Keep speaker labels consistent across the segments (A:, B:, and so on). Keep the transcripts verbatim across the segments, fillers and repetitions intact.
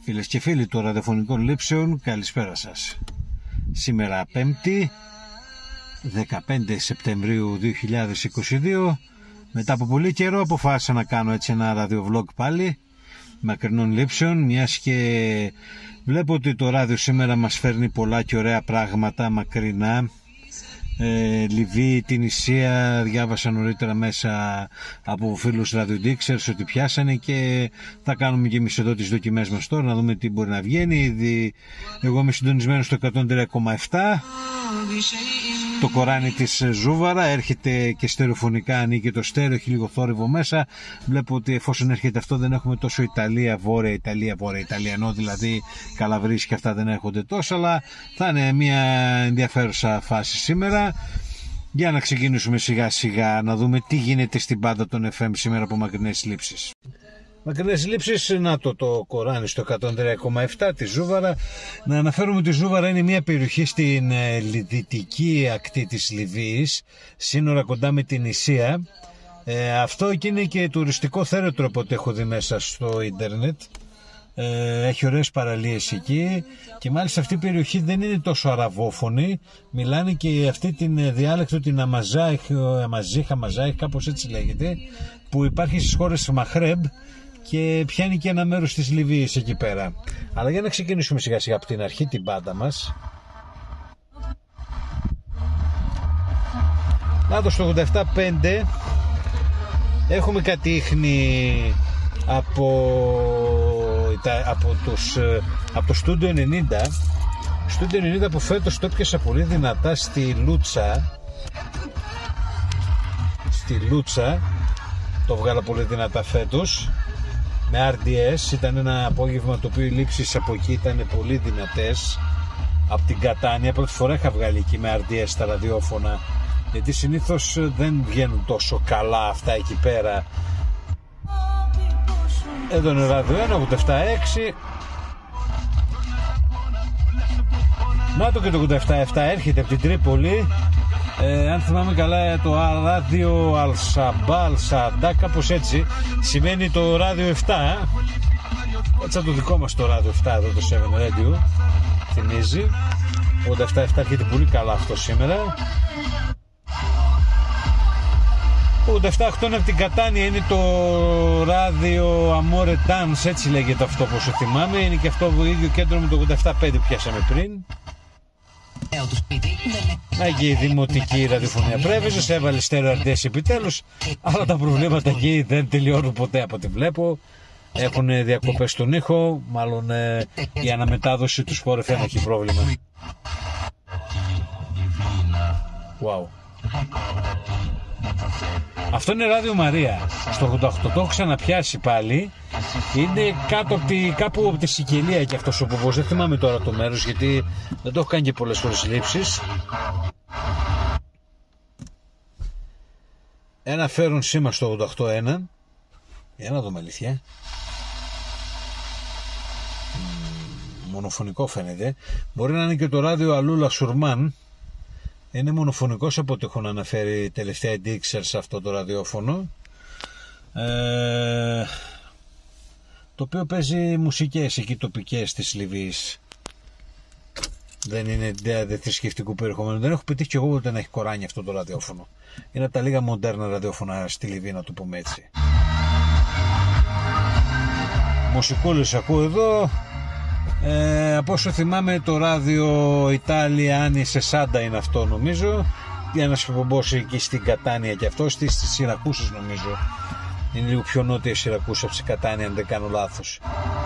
A: Φίλες και φίλοι των ραδιοφωνικών λήψεων, καλησπέρα σας. Σήμερα Πέμπτη, δεκαπέντε Σεπτεμβρίου δύο χιλιάδες είκοσι δύο, μετά από πολύ καιρό αποφάσισα να κάνω έτσι ένα ραδιοβλόγ πάλι, μακρινών λήψεων, μιας και βλέπω ότι το ράδιο σήμερα μας φέρνει πολλά και ωραία πράγματα μακρινά. Ε, Λιβύη, Τινησία, διάβασα νωρίτερα μέσα από φίλους ραδιοντίξερς ότι πιάσανε και θα κάνουμε και εμείς εδώ τις δοκιμές μας τώρα να δούμε τι μπορεί να βγαίνει. Ήδη εγώ είμαι συντονισμένος στο εκατόν τρία κόμμα επτά. Το κοράνι της Ζούβαρα έρχεται και στερεοφωνικά, ανοίγει το στέρεο, έχει λίγο θόρυβο μέσα. Βλέπω ότι εφόσον έρχεται αυτό δεν έχουμε τόσο Ιταλία, Βόρεια Ιταλία, Βόρεια Ιταλία, ενώ δηλαδή Καλαβρής και αυτά δεν έρχονται τόσο, αλλά θα είναι μια ενδιαφέρουσα φάση σήμερα. Για να ξεκινήσουμε σιγά σιγά να δούμε τι γίνεται στην πάντα των εφ εμ σήμερα από μακρινές λήψεις. Μακρινές λήψεις, να το το κοράνι στο εκατόν τρία κόμμα επτά τη Ζούβαρα. Να αναφέρουμε ότι η Ζούβαρα είναι μια περιοχή στην ε, δυτική ακτή της Λιβύης, σύνορα κοντά με την Ισία. Ε, αυτό και είναι και τουριστικό θέρετρο από ό,τι έχω δει μέσα στο ίντερνετ. Ε, έχει ωραίες παραλίες εκεί και μάλιστα αυτή η περιοχή δεν είναι τόσο αραβόφωνη, μιλάνε και αυτή την διάλεκτο την Αμαζάχ, Αμαζίχ, Αμαζάχ, κάπως έτσι λέγεται, που υπάρχει στις χώρες Μαχρέμπ και πιάνει και ένα μέρος της Λιβύης εκεί πέρα. Αλλά για να ξεκινήσουμε σιγά σιγά από την αρχή την πάντα μας. Να το στο ογδόντα επτά πέντε έχουμε κάτι ίχνη από, από, τους, από το Studio ενενήντα. Studio ενενήντα που φέτος το έπιασα πολύ δυνατά στη Λούτσα. Στη Λούτσα το βγάλα πολύ δυνατά φέτος με αρ ντι ες. Ήταν ένα απόγευμα το οποίο οι λήψεις από εκεί ήταν πολύ δυνατές. Από την Κατάνια πρώτη φορά είχα βγάλει εκεί με αρ ντι ες τα ραδιόφωνα, γιατί συνήθως δεν βγαίνουν τόσο καλά αυτά εκεί πέρα. Εδώ είναι ράδιο ένα, ογδόντα επτά έξι. Να το και το ογδόντα επτά επτά έρχεται από την Τρίπολη. Ε, αν θυμάμαι καλά το ράδιο Αλσαμπά, Αλσαντά, κάπως έτσι σημαίνει το ράδιο επτά. Έτσι το δικό μας το ράδιο επτά εδώ, το επτά Radio θυμίζει. ογδόντα επτά επτά έρχεται πολύ καλά αυτό σήμερα. ογδόντα επτά οκτώ είναι από την Κατάνια, είναι το ράδιο Amore Dance, έτσι λέγεται αυτό όπως θυμάμαι. Είναι και αυτό το ίδιο κέντρο με το ογδόντα επτά πέντε που πιάσαμε πριν. Να και η δημοτική ραδιοφωνία Πρέβεζος έβαλε στέρεο αρ ντι ες επιτέλους, αλλά τα προβλήματα εκεί δεν τελειώνουν ποτέ από ό,τι βλέπω. Έχουν διακοπές στον ήχο, μάλλον ε, η αναμετάδοση του Sport εφ εμ έχει πρόβλημα. Wow. Αυτό είναι ράδιο Μαρία στο ογδόντα οκτώ, το έχω ξαναπιάσει πάλι. Είναι κάτω από τη, κάπου από τη Σικελία και αυτός ο ποπός, δεν θυμάμαι τώρα το μέρος γιατί δεν το έχω κάνει και πολλές φορές λήψεις. Ένα φέρουν σήμα στο ογδόντα οκτώ ένα. Για να δούμε αλήθεια. Μονοφωνικό φαίνεται. Μπορεί να είναι και το ράδιο Αλούλα Σουρμάν. Είναι μονοφωνικός από ό,τι έχουν αναφέρει τελευταία εντίξερ σε αυτό το ραδιόφωνο, ε, το οποίο παίζει μουσικές εκεί τοπικές της Λιβύης. Δεν είναι δε θρησκευτικού περιεχομένου. Δεν έχω πετύχει και εγώ ούτε να έχει κοράνι αυτό το ραδιόφωνο. Είναι από τα λίγα μοντέρνα ραδιόφωνα στη Λιβύη, να το πούμε έτσι. Μουσικούλες ακούω εδώ. Ε, από όσο θυμάμαι το ράδιο Ιταλία Άννη Σεσάντα είναι αυτό νομίζω. Για να σκεφτόμαστε εκεί στην Κατάνια και αυτό, στις Σιρακούσες νομίζω. Είναι λίγο πιο νότια Σιρακούσα από τη Κατάνια αν δεν κάνω λάθος.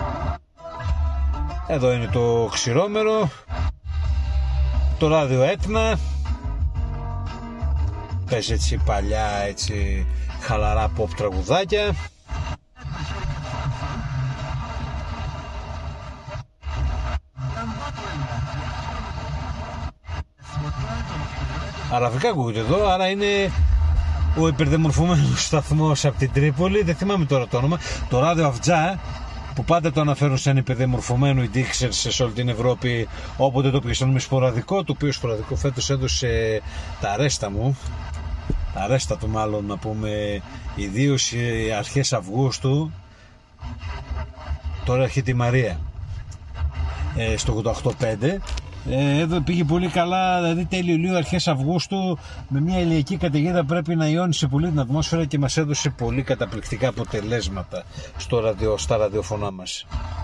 A: Εδώ είναι το Ξηρόμερο. Το ράδιο Έτνα. Παίζει έτσι παλιά έτσι χαλαρά pop τραγουδάκια. Αραβικά ακούγεται εδώ, άρα είναι ο υπερδεμορφωμένος σταθμός από την Τρίπολη, δεν θυμάμαι τώρα το όνομα. Το ράδιο Αυτζά, που πάντα το αναφέρουν σαν υπερδεμορφωμένο οι ντίξερς σε όλη την Ευρώπη, όποτε το πιέσαν με σποραδικό, το οποίο σποραδικό φέτος έδωσε τα ρέστα μου, τα ρέστα του μάλλον να πούμε, ιδίως αρχές Αυγούστου. Τώρα έρχεται η Μαρία. ε, στο ογδόντα οκτώ κόμμα πέντε. Ε, εδώ πήγε πολύ καλά, δηλαδή τέλειο Ιουλίου, αρχές Αυγούστου, με μια ηλιακή καταιγίδα πρέπει να ιώνησε πολύ την ατμόσφαιρα και μας έδωσε πολύ καταπληκτικά αποτελέσματα στο ραδιο, στα ραδιοφωνά μας.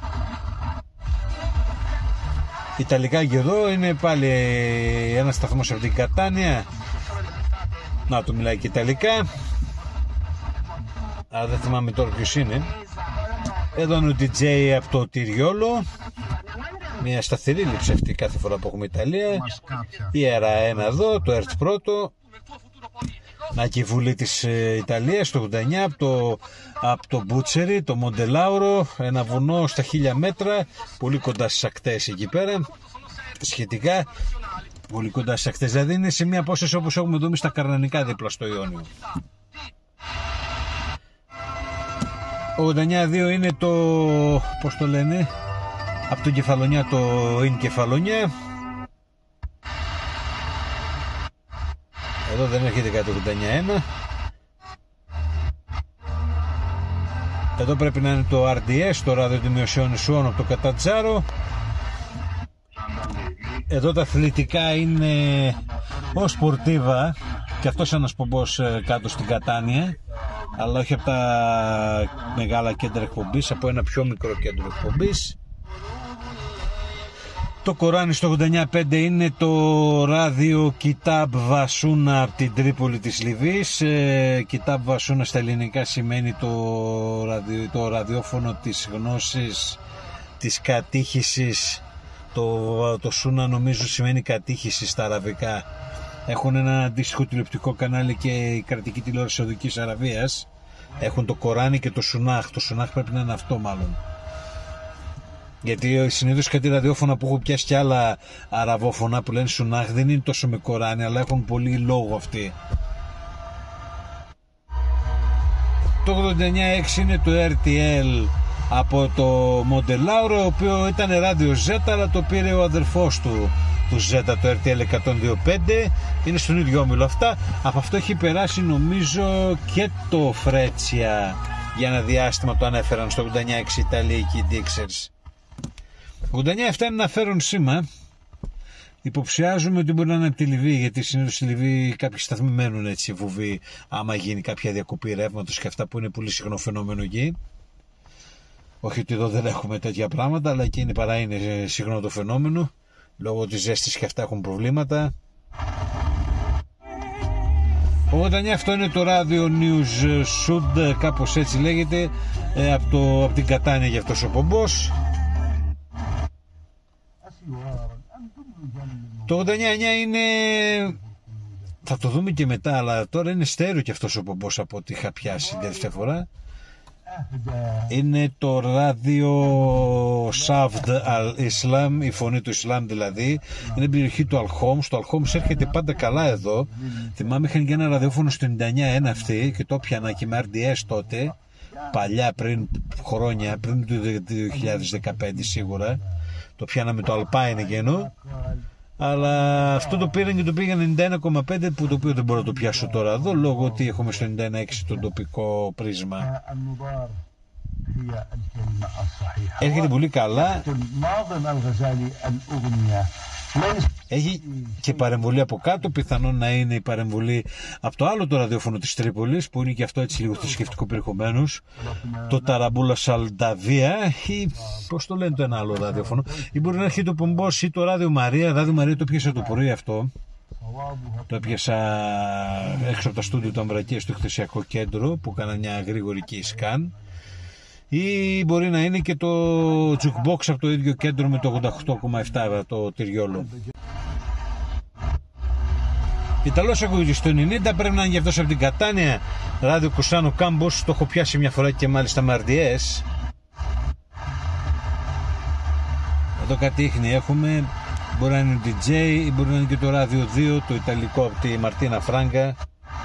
A: Ιταλικά και εδώ είναι πάλι ένα σταθμός από την Κατάνια. Να το μιλάει και Ιταλικά. Α, δεν θυμάμαι τώρα ποιος είναι. Εδώ είναι ο ντι τζέι από το Τυριόλο. Μια σταθερή λήψη αυτή κάθε φορά που έχουμε Ιταλία. Η Αέρα ένα εδώ, το ΕΡΤ πρώτο. Να και η Βουλή της Ιταλίας το ογδόντα εννιά από το, από το Μπούτσερι, το Μοντελάουρο, ένα βουνό στα χίλια μέτρα, πολύ κοντά στις ακτές εκεί πέρα, σχετικά πολύ κοντά στις ακτές, δηλαδή είναι σε μια απόσταση όπως έχουμε δούμε στα Καρνανικά δίπλα στο Ιόνιο. ογδόντα εννιά δύο είναι το, πώς το λένε, από τον Κεφαλονιά το Ιν Κεφαλονιά. Εδώ δεν έρχεται κάτι ογδόντα εννιά ένα. Εδώ πρέπει να είναι το αρ ντι ες, το ραδιοτιμιωσιόν Σουόν από το Κατατζάρο. Εδώ τα αθλητικά είναι ο Σπορτίβα και αυτός ένας πομπός κάτω στην Κατάνια, αλλά όχι από τα μεγάλα κέντρα εκπομπής, από ένα πιο μικρό κέντρο εκπομπής. Το Κοράνι στο ογδόντα εννιά κόμμα πέντε είναι το ράδιο Κιτάμπ Βασούνα από την Τρίπολη της Λιβύης. ε, Κιτάμπ Βασούνα στα ελληνικά σημαίνει το, ραδιο, το ραδιόφωνο της γνώσης, της κατήχησης. Το, το Σούνα νομίζω σημαίνει κατήχηση στα αραβικά. Έχουν ένα αντίστοιχο τηλεοπτικό κανάλι και η κρατική τηλεόραση Σαουδικής Αραβίας. Έχουν το Κοράνι και το Σουνάχ. Το Σουνάχ πρέπει να είναι αυτό μάλλον. Γιατί συνήθως κάτι ραδιόφωνα που έχω πιάσει και άλλα αραβόφωνα που λένε Σουνάχ δεν είναι τόσο με Κοράνι, αλλά έχουν πολύ λόγο αυτοί. Το ογδόντα εννιά έξι είναι το αρ τι ελ από το Μοντελάουρο, ο οποίο ήταν ράδιο Z, αλλά το πήρε ο αδερφός του του Z, το αρ τι ελ εκατόν δύο κόμμα πέντε. Είναι στον ίδιο όμιλο αυτά. Από αυτό έχει περάσει νομίζω και το Φρέτσια για ένα διάστημα, το ανέφεραν στο ογδόντα εννιά έξι Ιταλία και οι Dixers. ογδόντα εννιά επτά είναι ένα φέρον σήμα. Υποψιάζουμε ότι μπορεί να είναι από τη Λιβύη, γιατί συνήθως στη Λιβύη κάποιοι σταθμοί μένουν έτσι βουβοί άμα γίνει κάποια διακοπή ρεύματος και αυτά που είναι πολύ συχνό φαινόμενο εκεί. Όχι ότι εδώ δεν έχουμε τέτοια πράγματα, αλλά εκεί είναι παρά είναι συχνό το φαινόμενο. Λόγω της ζέστης και αυτά έχουν προβλήματα. ογδόντα εννιά αυτό είναι το ράδιο News Sud, κάπως έτσι λέγεται, από, το, από την Κατάνια για αυτός ο πομπός. Το ογδόντα εννιά εννιά είναι, θα το δούμε και μετά, αλλά τώρα είναι στέρεο και αυτός ο πομπός από ό,τι είχα πιάσει την τελευταία φορά. Είναι το ράδιο Σαβδ Αλ Ισλάμ, η φωνή του Ισλάμ δηλαδή. Είναι περιοχή του Αλχόμς. Το Αλχόμς έρχεται πάντα καλά εδώ. Θυμάμαι είχαν και ένα ραδιόφωνο στο ενενήντα εννιά ένα αυτή και το πιάνα και με αρ ντι ες τότε, παλιά, πριν χρόνια, πριν το δύο χιλιάδες δεκαπέντε σίγουρα. Το πιάνα με το Alpine εκείνο. Αλλά αυτό το πήραν και το πήγαν ενενήντα ένα κόμμα πέντε, που το οποίο δεν μπορώ να το πιάσω τώρα εδώ, λόγω ότι έχουμε στο ενενήντα ένα έξι το τοπικό πρίσμα. Έρχεται πολύ καλά. Έχει και παρεμβολή από κάτω, πιθανόν να είναι η παρεμβολή από το άλλο το ραδιόφωνο της Τρίπολης, που είναι και αυτό έτσι λίγο θρησκευτικό περιεχομένους, το Ταραμπούλα Σαλνταβία, ή πώς το λένε το ένα άλλο ραδιόφωνο, ή μπορεί να έρχεται το Πομπός ή το Ράδιο Μαρία. Ράδιο Μαρία το πιάσα το πρωί αυτό, το έπιασα έξω από τα στούντιο του Αμβρακίας στο Εκθεσιακό Κέντρο που έκανα μια γρήγορη key scan, ή μπορεί να είναι και το jukebox από το ίδιο κέντρο με το ογδόντα οκτώ κόμμα επτά το Τυριόλο. Ιταλός ακούγεται στο ενενήντα, πρέπει να είναι για αυτός από την Κατάνια, ράδιο Κουσάνο Κάμπος, το έχω πιάσει μια φορά και μάλιστα με αρ ντι ες. Εδώ κάτι ίχνη έχουμε, μπορεί να είναι ντι τζέι ή μπορεί να είναι και το ράδιο δύο, το ιταλικό από τη Μαρτίνα Φράγκα.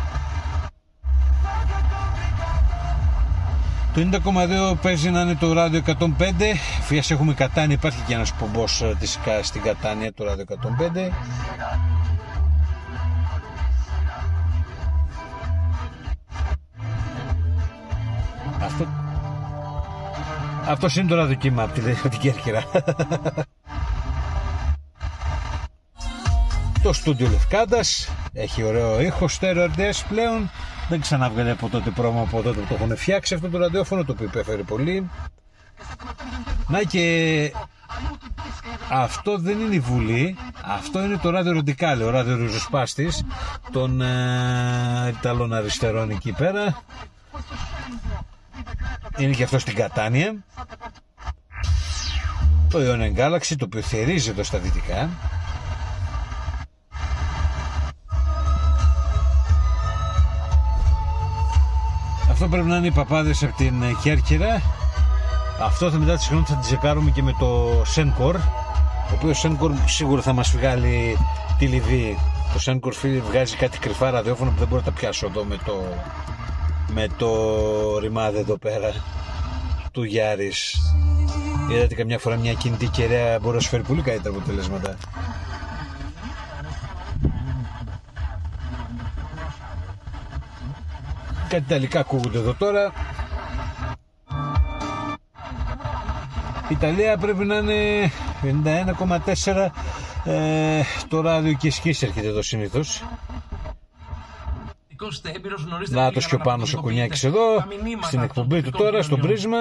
A: Το ενενήντα κόμμα δύο παίζει να είναι το ράδιο εκατόν πέντε. Φιάς έχουμε Κατάνια, υπάρχει και ένας πομπός της στην Κατάνια, το ράδιο εκατόν πέντε. Αυτό, Αυτός είναι το ραδιοκύμα από την Κέρκυρα. Το στούντιο Λευκάντας έχει ωραίο ήχο, στέρεο αρ ντι ες πλέον. Δεν ξαναβγαίνει από τότε πρόμο, από τότε που το έχουν φτιάξει αυτό το ραδιόφωνο, το οποίο υπέφερε πολύ. Να και αυτό δεν είναι η Βουλή, αυτό είναι το ράδιο Ροντικάλε, ο ράδιο ριζοσπάστης των ε, Ιταλών αριστερών εκεί πέρα. Είναι και αυτό στην Κατάνια. Το Ionian Galaxy, το οποίο θερίζει εδώ στα δυτικά. Αυτό πρέπει να είναι οι παπάδες από την Κέρκυρα. Αυτό θα μετά τη συγχρόνια θα την τσεκάρουμε και με το Sencor, ο οποίος Sencor σίγουρα θα μας βγάλει τη Λιβύη. Το Sencor φίλοι βγάζει κάτι κρυφά ραδιόφωνο που δεν μπορώ να τα πιάσω εδώ με το, με το ρημάδι εδώ πέρα του Γιάρης. Είδατε καμιά φορά μια κινητή κεραία μπορεί να σου φέρει πολύ καλύτερα αποτελέσματα. Κάτι ιταλικά ακούγονται εδώ τώρα. Η Ιταλία πρέπει να είναι πενήντα ένα κόμμα τέσσερα. ε, Το ράδιο και σκής έρχεται εδώ συνήθως. Νάτος και ο Πάνος ο Κουνιάκης εδώ στην εκπομπή του τώρα στο πρίσμα.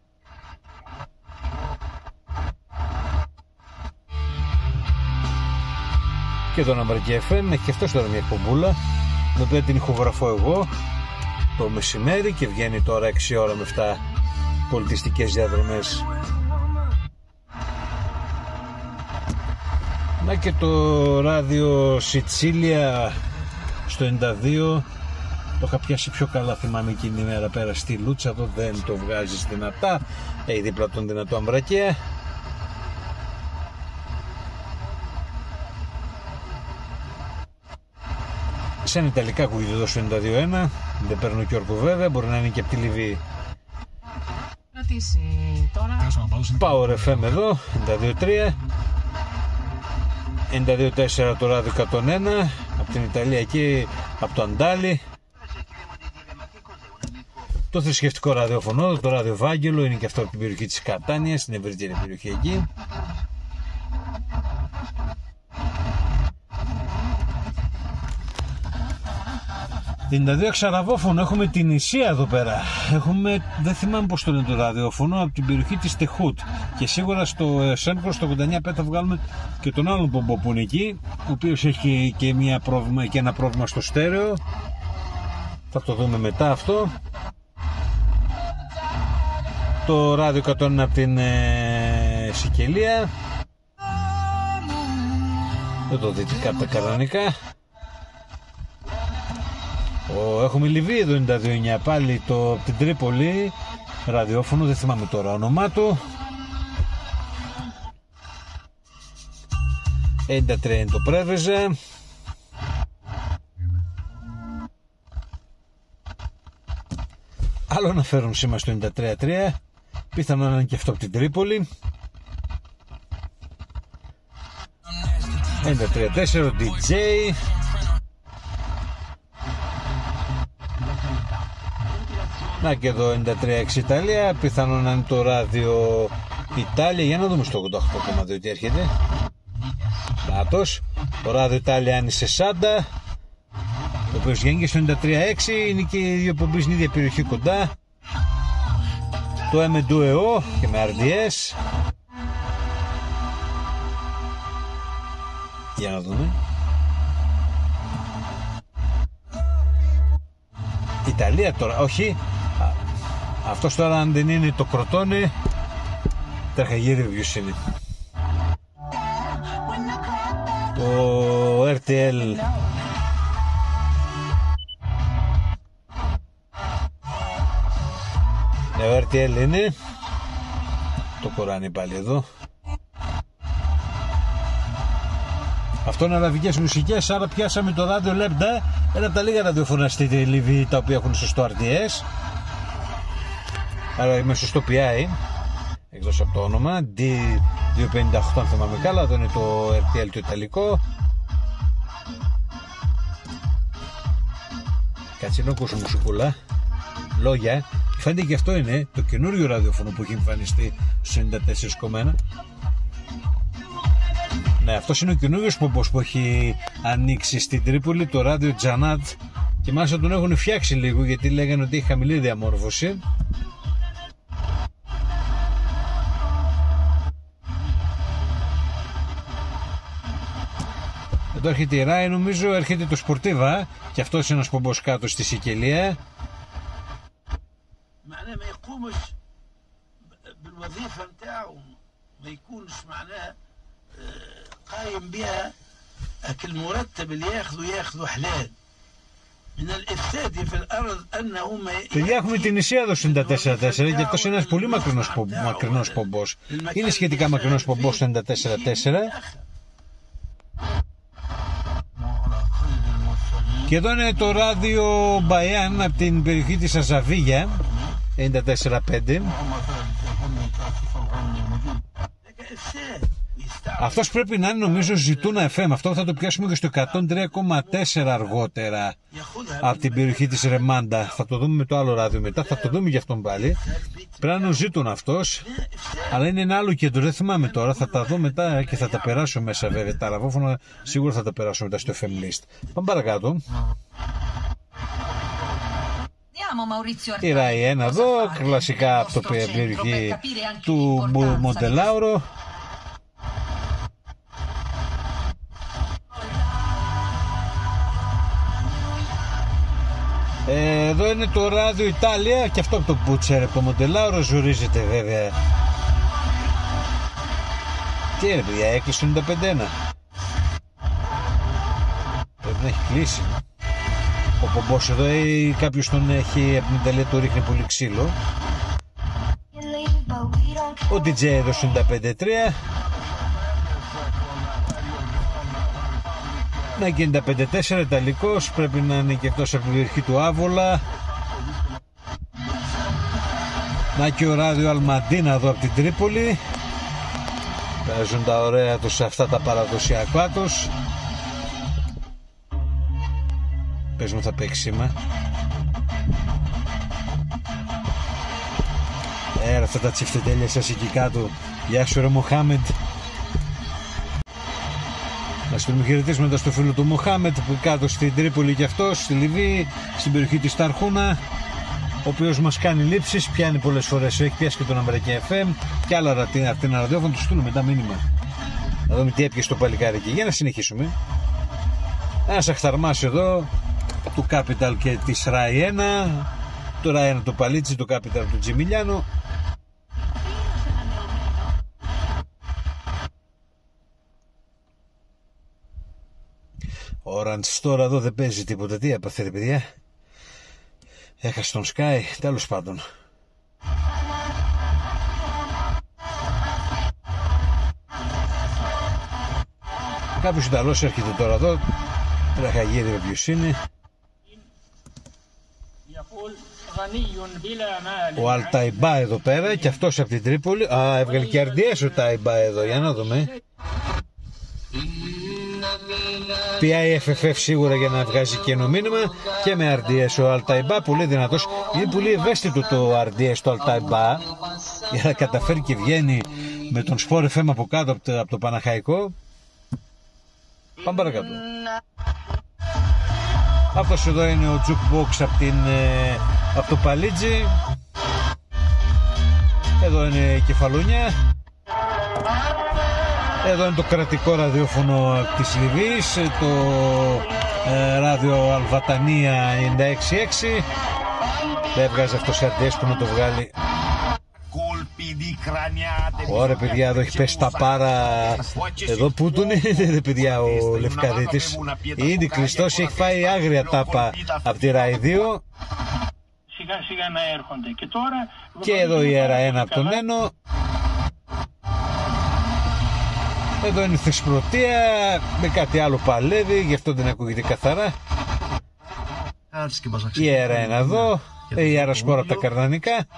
A: Και τον Αμβρική εφ εμ έχει και αυτός τώρα μια εκπομπούλα, την οποία την ηχογραφώ εγώ το μεσημέρι και βγαίνει τώρα έξι ώρα με εφτά πολιτιστικές διαδρομές. Να και το ράδιο Σιτσίλια στο ενενήντα δύο, το είχα πιάσει πιο καλά, θυμάμαι εκείνη η μέρα πέρα στη Λούτσα, εδώ δεν το βγάζεις δυνατά, έχει δίπλα τον δυνατό Αμβρακέα. Σαν Ιταλικά ακούγεται εδώ στο ενενήντα δύο ένα, δεν παίρνω και όρκο βέβαια, μπορεί να είναι και από τη Λιβύη. Power εφ εμ εδώ, ενενήντα δύο τρία, ενενήντα δύο τέσσερα το ράδιο εκατόν ένα, από την Ιταλία εκεί, από το Αντάλι. Το θρησκευτικό ραδιόφωνο, το ράδιο Βάγγελο, είναι και αυτό από την περιοχή της Κατάνιας, στην ευρύτερη περιοχή εκεί. ενενήντα δύο εξαραβόφωνο, έχουμε την Ισία εδώ πέρα. Έχουμε, δεν θυμάμαι πως το λένε το ραδιόφωνο, από την περιοχή της Τεχούτ. Και σίγουρα στο Sencor στο ογδόντα εννιά πέντε θα βγάλουμε και τον άλλον πομπό που είναι εκεί, ο οποίος έχει και, μια πρόβλημα, και ένα πρόβλημα στο στέρεο. Θα το δούμε μετά αυτό. Το ράδιο εκατόν ένα από την ε, Σικελία. Εδώ δυτικά από τα Καρανικά. Ο, έχουμε Λιβύη εδώ ενενήντα δύο εννιά, πάλι το, από την Τρίπολη ραδιόφωνο, δεν θυμάμαι τώρα όνομά του. ενενήντα τρία είναι το Πρέβεζα. Άλλο να φέρουν σήμα στο ενενήντα τρία τρία, πιθανόν να είναι και αυτό από την Τρίπολη. ενενήντα τρία τέσσερα ο ντι τζέι. Να και εδώ ενενήντα τρία έξι Ιταλία, πιθανόν να είναι το ράδιο Ιταλία. Για να δούμε στο ογδόντα οκτώ κόμμα δύο τι έρχεται. Νάτος, το ράδιο Ιταλία είναι σε Σάντα, το οποίο βγαίνει και στο ενενήντα τρία έξι, είναι και οι δύο πομπείς στην ίδια περιοχή κοντά. Το εμ ντου ι ο και με αρ ντι ες. Για να δούμε. Ιταλία τώρα, όχι. Αυτός τώρα αν δεν είναι το Κροτόνε, τραχαγύρι ποιος είναι. Το αρ τι ελ. Το αρ τι ελ είναι. Το κοράνι πάλι εδώ. Αυτό είναι αραβικές μουσικές, άρα πιάσαμε το ράδιο Λέμπντα, ένα από τα λίγα ραδιοφωνά στη Λιβύη τα οποία έχουν σωστό αρ τι ες. Άρα είμαι σωστό πι άι, εκτός από το όνομα, ντι διακόσια πενήντα οκτώ αν θυμάμαι καλά, εδώ είναι το αρ τι ελ το ιταλικό. Κάτσε να ακούσω μουσικούλα, λόγια, Φαίνεται και αυτό είναι το καινούριο ραδιόφωνο που έχει εμφανιστεί στο ενενήντα τέσσερα κόμμα ένα. Ναι, αυτός είναι ο καινούριος πομπός που έχει ανοίξει στην Τρίπολη, το ράδιο Τζανάτ, και μάλιστα τον έχουν φτιάξει λίγο γιατί λέγανε ότι έχει χαμηλή διαμόρφωση. Εδώ έρχεται η Ράη, νομίζω έρχεται το Σπορτίβα και αυτός είναι ένας πομπός κάτω στη Σικελία.
B: قايم بها المرتب اللي ياخذه ياخذه حلال من الافساد في الارض انه ما.
A: Παιδιά, έχουμε την Ισία εδώ στο ενενήντα τέσσερα τέσσερα και αυτός είναι ένας πολύ μακρινός, πο, μακρινός πομπός. Είναι σχετικά μακρινός πομπός στο ενενήντα τέσσερα τέσσερα. Και εδώ είναι το ράδιο Μπαϊάν από την περιοχή της Αζαβίγια, ενενήντα τέσσερα πέντε. Αυτός πρέπει να είναι, νομίζω, Ζητούνα εφ εμ. Αυτό θα το πιάσουμε και στο εκατόν τρία κόμμα τέσσερα αργότερα από την περιοχή της Ρεμάντα. Θα το δούμε με το άλλο ράδιο μετά, θα το δούμε για αυτόν πάλι. Πρέπει να είναι ο Ζήτουνα αυτός, αλλά είναι ένα άλλο κέντρο, δεν θυμάμαι τώρα. Θα τα δω μετά και θα τα περάσω μέσα, βέβαια. Τα ραδιόφωνα σίγουρα θα τα περάσω μετά στο εφ εμ List. Πάμε παρακάτω. Η Ράη ένα εδώ, κλασικά από το περιοχή του Μοντελάουρο. Εδώ είναι το ράδιο Ιταλία και αυτό από το Μπούτσερ, από το Μοντελάουρο, ζουρίζεται βέβαια. Τι είναι, παιδιά, έκλεισε το ενενήντα πέντε ένα. Πρέπει να έχει κλείσει. Ο πομπός εδώ ή κάποιος τον έχει από την Ιταλία, το ρίχνει πολύ ξύλο. Ο ντι τζέι εδώ στο ενενήντα πέντε τρία. Να και ενενήντα πέντε τέσσερα Ιταλικός, πρέπει να είναι και αυτός από την περιοχή του Άβολα. Να και ο ράδιο Αλμαντίνα εδώ από την Τρίπολη. Παίζουν τα ωραία τους αυτά τα παραδοσιακά τους. Πες μου, θα παίξει σήμα. Έρα αυτά τα τσιφτετέλια σας εκεί κάτω. Γεια σου ρε Μοχάμεντ. Να στείλουμε χαιρετίσματα στο φίλο του Μοχάμετ που κάτω στην Τρίπολη και αυτός, στη Λιβύη, στην περιοχή της Ταρχούνα, ο οποίος μας κάνει λήψεις, πιάνει πολλές φορές, έχει πιάσει και τον Αμερική εφ εμ και άλλα αρτίνα ραδιόφωνο, του στείλουμε μετά μήνυμα. Να δούμε τι έπιασε το παλικάρι εκεί. Για να συνεχίσουμε. Ένας αχθαρμάς εδώ του Capital και της Ράη ένα, το Ράη ένα του Παλίτσι, το Capital του Τζιμιλιάνο. Ο Ραντς τώρα εδώ δεν παίζει τίποτα. Τι έπαθε, παιδιά? Έχασε τον Sky, τέλος πάντων. Κάποιος Ιταλός έρχεται τώρα εδώ. Τρέχα γύρω ποιος είναι. Ο Αλταϊμπά εδώ πέρα και αυτός από την Τρίπολη. Α, έβγαλε και αρντιές ο Ταϊμπά εδώ, για να δούμε. πι άι εφ εφ εφ σίγουρα για να βγάζει και ένα μήνυμα και με αρ ντι ες ο Αλταϊμπά, πολύ δυνατός. Είναι πολύ ευαίσθητο το αρ ντι ες το Αλταϊμπά για να καταφέρει και βγαίνει με τον Σπορ εφ εμ από κάτω από το, από το Παναχαϊκό. Πάμε παρακάτω. Αυτός εδώ είναι ο Jukebox από, την, από το Παλίτζι. Εδώ είναι η Κεφαλονιά. Εδώ είναι το κρατικό ραδιόφωνο της Λιβύης, το ε, ράδιο Αλβατανία ενενήντα έξι έξι. Δεν βγάζει αυτό σε αρ ντι ες που να το βγάλει. Ωραία παιδιά, εδώ έχει πέσει τα πάρα. Εδώ που τον είναι παιδιά ο Λευκαδίτης. Είναι κλειστός, έχει φάει άγρια τάπα από τη Ράη δύο.
C: Σιγά σιγά να έρχονται. Και, τώρα,
A: και εδώ η Αέρα ένα από τον Ένο. Εδώ είναι η Θεσπρωτεία με κάτι άλλο παλεύει, γι' αυτό δεν ακούγεται καθαρά. Η Αέρα ένα εδώ, η Αέρα Σπόρα από τα Καρδανικά.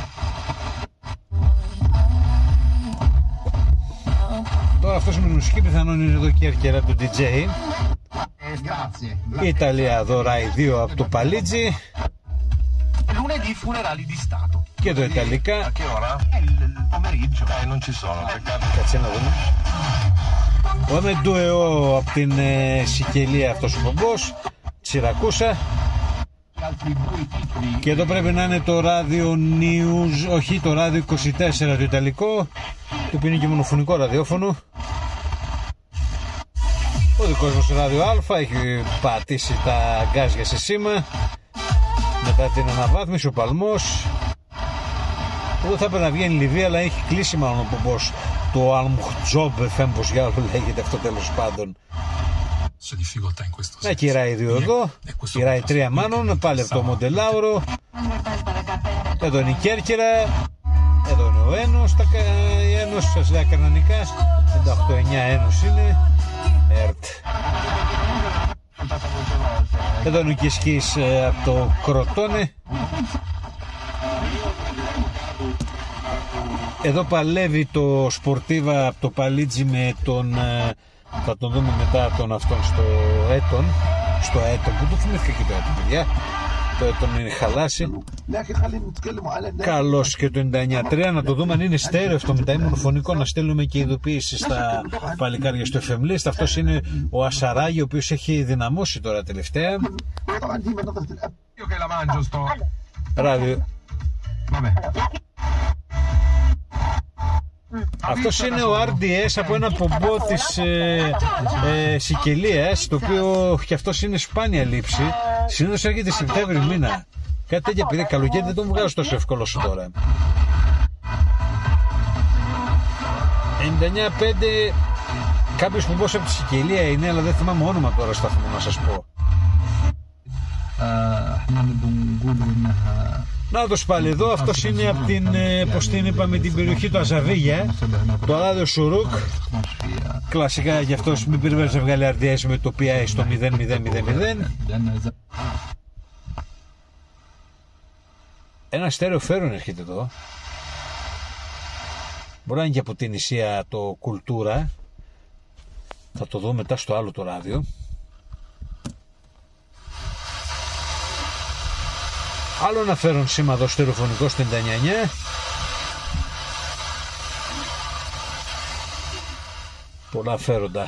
A: Τώρα αυτός με μουσική πιθανόν είναι εδώ και η αρκερά του ντι τζέι. Η Ιταλία εδώ, Ράη δύο από το Παλίτζι.
D: i funerali di Stato.
A: Και το Ιταλικά.
D: A che ora? Il, il pomeriggio. Eh, non ci sono, peccato.
A: Κάτσε να δούμε. Ο Εμεντούεο από την ε, Σικελία αυτός ο πομπός, Τσιρακούσα. Και εδώ πρέπει να είναι το Radio News, όχι το Radio είκοσι τέσσερα το Ιταλικό, το οποίο είναι και μονοφωνικό ραδιόφωνο. Ο δικός μας ράδιο Α έχει πατήσει τα γκάζια σε σήμα. Μετά την αναβάθμιση, ο Παλμός. Εδώ θα πρέπει να βγαίνει Λιβύη, αλλά έχει κλείσει μάλλον ο πομπός. Το Αλμουχτζόμπ εφ εμ, πως για όλο λέγεται αυτό, τέλος πάντων. Να και η Rai δύο εδώ, η Rai τρία μάλλον, πάλι από το Μοντελάουρο. Εδώ είναι η Κέρκυρα, εδώ είναι ο Ένος, τα, η Ένος σας λέει κανονικά, πενήντα οκτώ εννιά Ένος είναι, ΕΡΤ. Εδώ είναι ο Κισκής ε, από το Κροτόνε. Εδώ παλεύει το Σπορτίβα από το Παλίτζι με τον, θα τον δούμε μετά τον αυτόν στο Έτον, στο Έτον που το θυμήθηκα και το Έτον, παιδιά. Το Έτον είναι χαλάσει. Καλώς, και το ενενήντα εννιά τρία να το δούμε αν είναι στέρεο αυτό μετά ή μονοφωνικό, να στέλνουμε και ειδοποίηση στα παλικάρια στο εφ εμ List. Αυτός είναι ο Ασαράγη, ο οποίος έχει δυναμώσει τώρα τελευταία. Ράδιο. Αυτός είναι ο αρ ντι ες από ένα πομπό της ε, ε, Σικελίας, το οποίο και αυτός είναι σπάνια λήψη. Συνήθως έρχεται Σεπτέμβρη μήνα. Κάτι τέτοια, επειδή καλοκαίρι δεν τον βγάζω τόσο εύκολο σου τώρα. ενενήντα εννιά πέντε, κάποιος πομπός από τη Σικελία είναι, αλλά δεν θυμάμαι όνομα τώρα σταθμό να σας πω. Να το πάλι εδώ, αυτός είναι από την, πως την είπαμε, την περιοχή του Αζαβίγια, το ράδιο Σουρούκ. Κλασικά για αυτός μην περιμένεις να βγάλει αρ ντι ες με το πι άι στο μηδέν μηδέν μηδέν μηδέν. Ένα στέρεο φέρον έρχεται εδώ. Μπορεί να είναι και από την Ισία το Κουλτούρα. Θα το δω μετά στο άλλο το ράδιο. Άλλο ένα φέρον σήμα εδώ στερεοφωνικό στο ενενήντα εννιά εννιά. Πολλά φέροντα.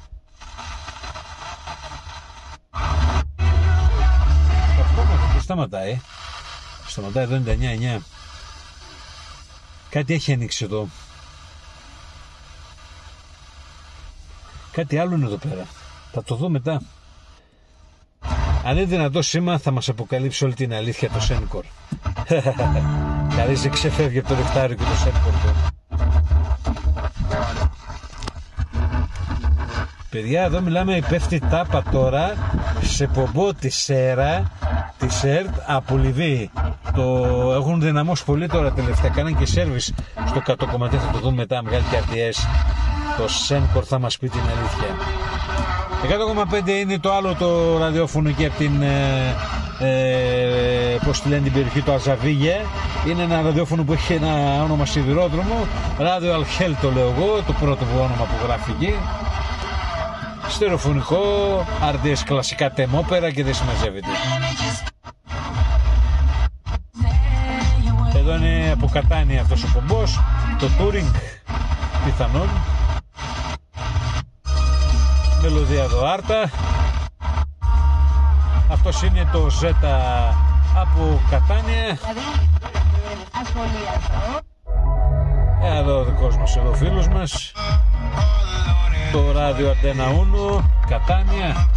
A: Αυτό και σταματάει. Σταματάει εδώ ενενήντα εννιά εννιά. Κάτι έχει ανοίξει εδώ. Κάτι άλλο είναι εδώ πέρα. Θα το δω μετά. Αν είναι δυνατό σήμα θα μας αποκαλύψει όλη την αλήθεια το Σένκορ. Καλής ξεφεύγει από το λεφτάριο και το Σένκορ. Παιδιά, εδώ μιλάμε, πέφτει τάπα τώρα σε πομπό τη ΣΕΡΑ, τη ΣΕΡΤ από Λιβύη. Το έχουν δυναμώσει πολύ τώρα τελευταία, κάναν και σέρβις στο κάτω κομματί, θα το δούμε μετά, μεγάλη και αρ ντι ες. Το Σένκορ θα μας πει την αλήθεια. εκατό κόμμα πέντε είναι το άλλο το ραδιόφωνο και από την ε, ε, πώς τη λένε, την περιοχή του Αζαβίγια. Είναι ένα ραδιόφωνο που έχει ένα όνομα σιδηρόδρομο, ράδιο Αλχέλ το λέω εγώ, το πρώτο που όνομα που γράφει εκεί. Στερεοφωνικό, αρ ντι ες κλασικά τεμόπερα και δεν συμμαζεύεται. Εδώ είναι από Κατάνια αυτός ο πομπός, το Touring πιθανόν. Μελωδία Δοάρτα. Αυτός είναι το Ζέτα από Κατάνια. Εδώ ο δικός μας, εδώ ο φίλος μας. Το ράδιο Αντένα Ούνο Κατάνια.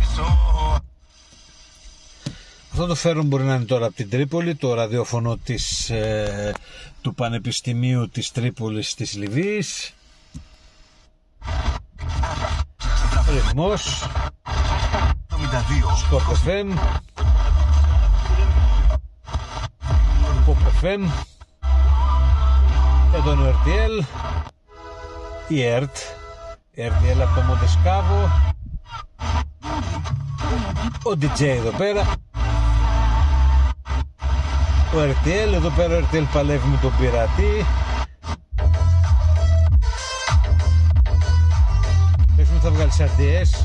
A: Αυτό το φέρον μπορεί να είναι τώρα από την Τρίπολη, το ραδιόφωνο της, ε, του Πανεπιστημίου της Τρίπολης της Λιβύης. Ρυθμός Sport εφ εμ, Pop εφ εμ. Εδώ είναι ο ερ τι ελ, η ΕΡΤ, ερ τι ελ από το Μοντεσκάβο, ο ντι τζέι εδώ πέρα, ο ερ τι ελ, εδώ πέρα ο ερ τι ελ παλεύει με τον πειρατή. Θα βγάλεις αρ ντι ες.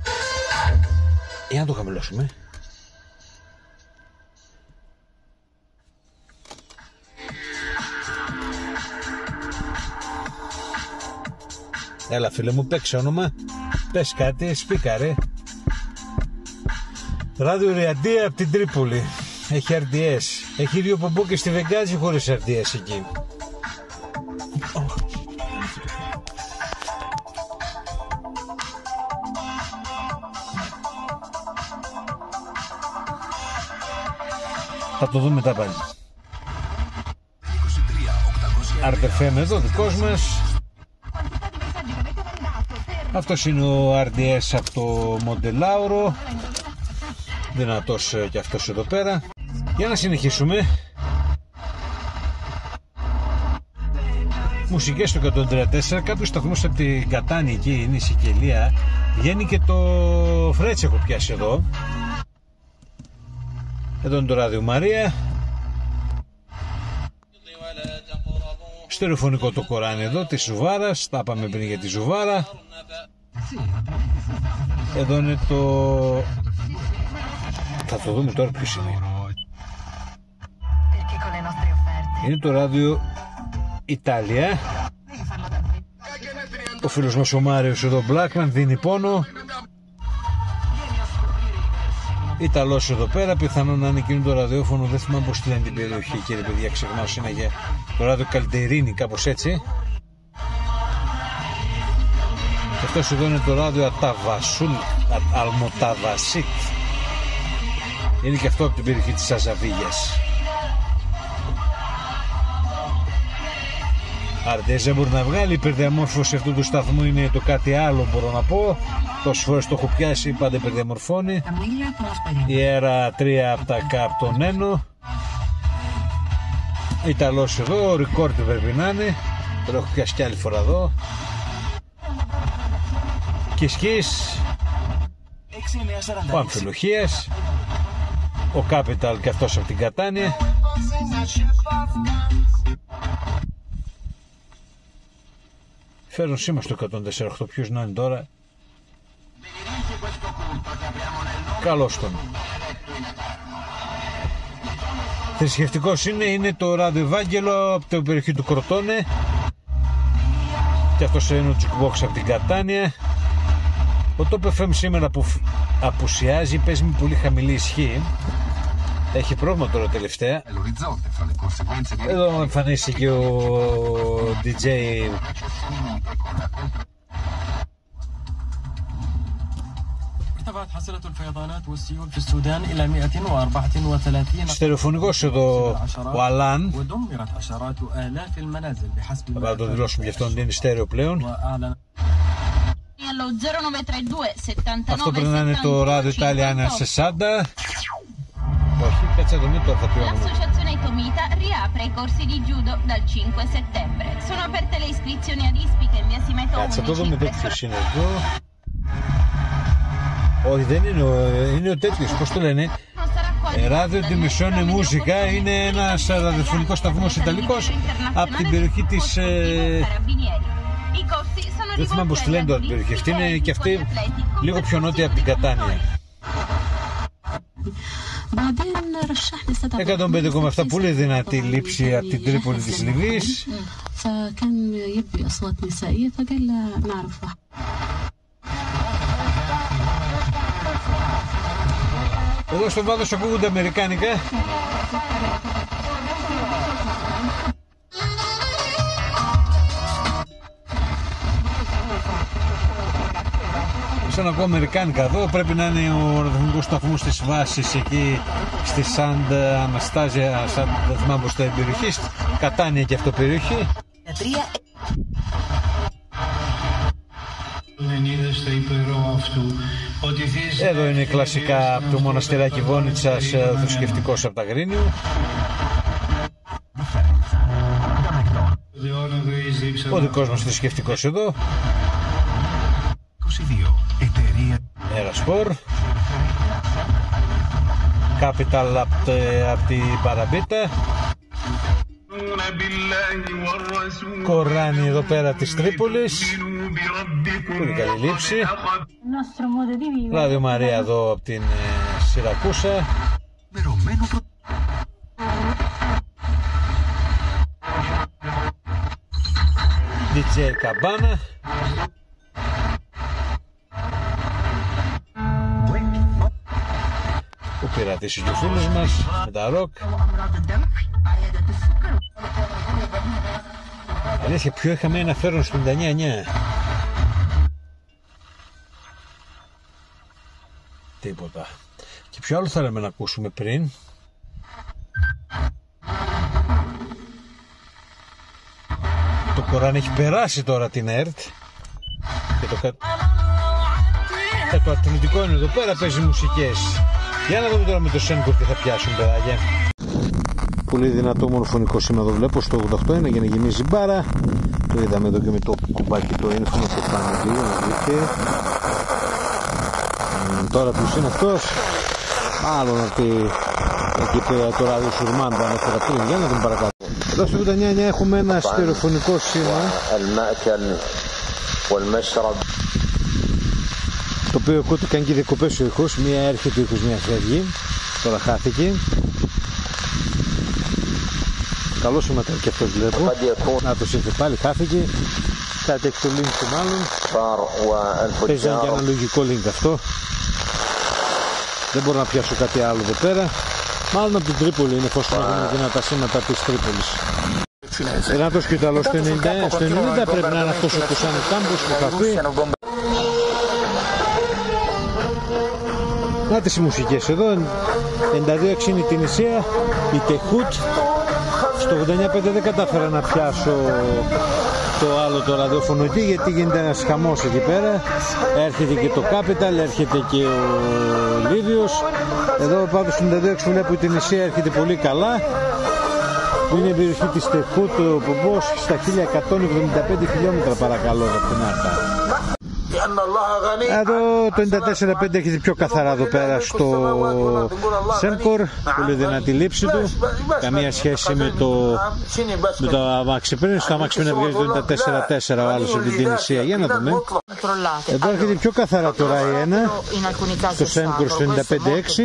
A: Για να το χαμηλώσουμε. Έλα φίλε μου, παίξε όνομα. Πες κάτι, σπίκαρε. Ράδιο Ριαντία από την Τρίπολη. Έχει αρ ντι ες. Έχει δύο πομπό και στη Βεγγάζη χωρίς αρ ντι ες εκεί. Θα το δούμε μετά πάλι. αρ εφ εμ εδώ, δικός μας. Αυτός είναι ο αρ ντι ες από το Μοντελάουρο. Δυνατός και αυτός εδώ πέρα. Για να συνεχίσουμε. Μουσικές στο εκατόν τριάντα τέσσερα. Κάποιους σταθμούς από την Κατάνη εκεί είναι η Σικελία. Βγαίνει και το Φρέτς έχω πιάσει εδώ. Εδώ είναι το Ράδιο Μαρία. Στερεοφωνικό το Κοράνι εδώ της Ζουβάρας. Τα πάμε πριν για τη Ζουβάρα. Εδώ είναι το... Θα το δούμε τώρα ποιος είναι. Είναι το Ράδιο Ιταλία. Ο φίλος μας ο Μάριος εδώ, Μπλάκμαν, δίνει πόνο. Ιταλός εδώ πέρα, πιθανόν να είναι εκείνο το ραδιόφωνο, δεν θυμάμαι πως λένε την περιοχή κύριε παιδιά, ξεχνάω συνέχεια. Το Ράδιο Καλντερίνη, κάπως έτσι. Και αυτός εδώ είναι το Ράδιο Αταβασούλ, Αλμοταβασίτ. Είναι και αυτό από την περιοχή της Αζαβίγιας. Αρντές δεν μπορεί να βγάλει, η υπερδιαμόρφωση αυτού του σταθμού είναι το κάτι άλλο μπορώ να πω. Τόσες φορές το έχω πιάσει, πάντα υπερδιαμορφώνει. Η έρα τρία από τα κάπ τον Ένο. Ιταλός εδώ, ο ρικόρτι πρέπει να είναι. Το έχω πιάσει κι άλλη φορά εδώ. Κισκής. Ο Αμφιλοχίας. Ο Capital και αυτός από την Κατάνια. Φέρνω σήμα στο εκατόν τέσσερα οκτώ, ποιος να είναι τώρα. Καλώς τον. Θρησκευτικός είναι, είναι το Ράδιο Ευάγγελο από την περιοχή του Κροτώνε. Και αυτός είναι ο Τζουκμπόξ από την Κατάνια. Ο Top εφ εμ σήμερα που απουσιάζει, παίζει με πολύ χαμηλή ισχύ. Έχει πρόβλημα τώρα τελευταία. Εδώ εμφανίστηκε ο ντι τζέι στερεοφωνικός εδώ ο Αλάν. Θα το δηλώσουμε γι' αυτόν, είναι στέρεο πλέον. Αυτό πρέπει να είναι το Ράδιο Ιταλιάνα σessanta. Όχι, κάτσε να δούμε τώρα θα πει όνομα.
E: L'associazione Tomita riapre i corsi di judo dal cinque settembre. Sono aperte le iscrizioni ad ispiche e biasimeto unici.
A: Κάτσε, το δούμε εδώ ποιος είναι εδώ. Όχι, δεν είναι ο, είναι ο τέτοιος, πώς το λένε. Ράδιο τη Μισόνε Μούζικα, είναι ένας ραδιοφωνικός σταθμός ιταλικός από την περιοχή της... Ε... Δεν θυμάμαι πως τη λένε τώρα την περιοχή αυτή, είναι και αυτή λίγο πιο νότια από την Κατάνια. εκατόν πέντε κόμμα επτά, πολύ δυνατή λήψη από την Τρίπολη της Λιβύης. Εδώ στο βάθος ακούγονται αμερικάνικα. Σαν να ακούω αμερικάνικα εδώ, πρέπει να είναι ο ραδιοφωνικός σταθμός της βάσης εκεί στη Σαντ Αναστάζια, σαν δεν θυμάμαι πως ήταν η περιοχή, Κατάνια και αυτό περιοχή. Εδώ είναι κλασικά από το μοναστηράκι Βόνιτσας, θρησκευτικός από τα Γρίνιου. Ο δικός μας θρησκευτικός εδώ. Ερασπορ. Capital από την Παραμπίτα. Κοράνι εδώ πέρα της Τρίπολης. Πολύ καλή λήψη. Ράδιο Μαρία εδώ από την Σιρακούσα. ντι τζέι Καμπάνα. Ο πειρατής και ο φίλος μας με τα ροκ. Αλήθεια, ποιο είχαμε ένα φέρον στο πενήντα εννιά εννιά. Τίποτα. Και ποιο άλλο θέλαμε να ακούσουμε πριν. Το Κοράν έχει περάσει τώρα την ΕΡΤ. Και το, κα... ε, το αθλητικό είναι εδώ πέρα, παίζει μουσικές. Για να δούμε τώρα με το Σένκορ τι θα πιάσουν, παιδάκια. Πολύ δυνατό μονοφωνικό σήμα εδώ βλέπω στο ογδόντα οκτώ είναι για να γεμίζει μπάρα. Το είδαμε εδώ και με το κουμπάκι το ίνφωνο στο πάνω λίγο να βγήκε. Τώρα ποιος είναι αυτός? Μάλλον ότι εκεί πέρα το ράδιο Σουρμάντα ανέφερα πριν. Για να δούμε παρακάτω. Εδώ στο ογδόντα εννιά έχουμε ένα στερεοφωνικό σήμα, το οποίο ακούτηκαν και οι διακοπές ο ήχος. Μία έρχεται ο ήχος, μία φεύγει. Τώρα χάθηκε. Καλό σωματάκι και αυτός βλέπω. Να το ήρθε πάλι, χάθηκε. Κάτι έχει το link του μάλλον. Παίζει και ένα λογικό link αυτό. Δεν μπορώ να πιάσω κάτι άλλο εδώ πέρα. Μάλλον από την Τρίπολη είναι, εφόσον έχουν δυνατά σήματα της Τρίπολης. Ένα το σκηταλό στο ενενήντα, στο ενενήντα πρέπει να είναι αυτός ο Κουσάνο Κάμπος που είχα πει. Να τις οι μουσικές εδώ. ενενήντα δύο έξι είναι η Τινησία, η Τεχούτ. Στο ογδόντα εννιά πέντε δεν κατάφερα να πιάσω το άλλο το ραδιόφωνο εκεί, γιατί γίνεται ένας χαμός εκεί πέρα. Έρχεται και το Capital, έρχεται και ο Λίβιος. Εδώ πάντως στο ενενήντα δύο έξι βλέπω η Τινησία έρχεται πολύ καλά. Είναι η περιοχή της Τεχούτ, ο Πομπός, στα χίλια εκατόν εβδομήντα πέντε χιλιόμετρα παρακαλώ από την Άρτα. Εδώ το ενενήντα τέσσερα πέντε έχετε πιο καθαρά εδώ πέρα στο Σένκορ. Πολύ δυνατή λήψη του. Καμία σχέση με το, με το αμάξι πριν. Στο αμάξι πριν βγάζει το ενενήντα τέσσερα τέσσερα ο άλλος από την Τινησία. Για να δούμε. Εδώ έρχεται πιο καθαρά το Rai ένα. Το Σένκορ στο ενενήντα πέντε έξι.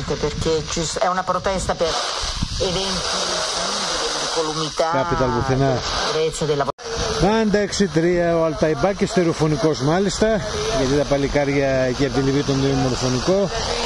A: Capital πουθενά. ενενήντα έξι τρία ο Αλταϊμπά και στερεοφωνικός μάλιστα, γιατί τα παλικάρια και από την Λιβύη τον δίνουν μονοφωνικό.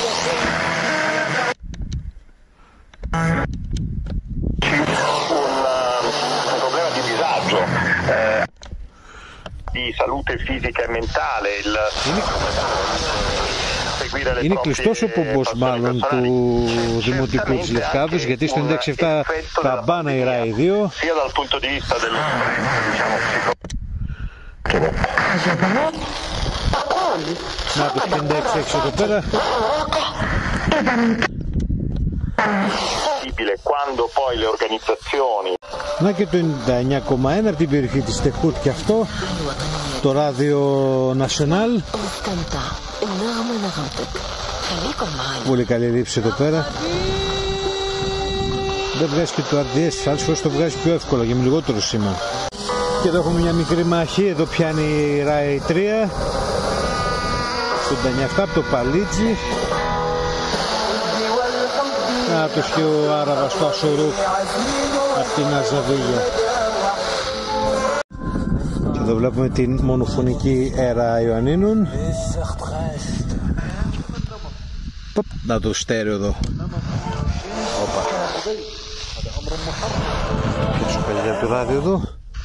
A: Είναι κλειστός ο πομπός μάλλον του Δημοτικού της Λευκάδος, γιατί στο ενενήντα έξι επτά τα μπάνα η Rai δύο. Να το πενήντα έξι έξι εδώ πέρα. Να και το ενενήντα εννιά κόμμα ένα από την περιοχή της Τεχούτ και αυτό. Το ράδιο National. Πολύ καλή λήψη εδώ πέρα. Δεν βγάζει και το αρ ντι ες, άλλες φορές το βγάζει πιο εύκολα και με λιγότερο σήμα. Και εδώ έχουμε μια μικρή μαχή, εδώ πιάνει η Rai τρία στο ενενήντα εννιά επτά από το Παλίτζι. Να το και ο Άραβας στο Ασορούκ από την Αζαβίγια. Και εδώ βλέπουμε την μονοφωνική Έρα Ιωαννίνων. Να το στέρεο εδώ. Όπα. Και σου παίζει το ράδιο εδώ.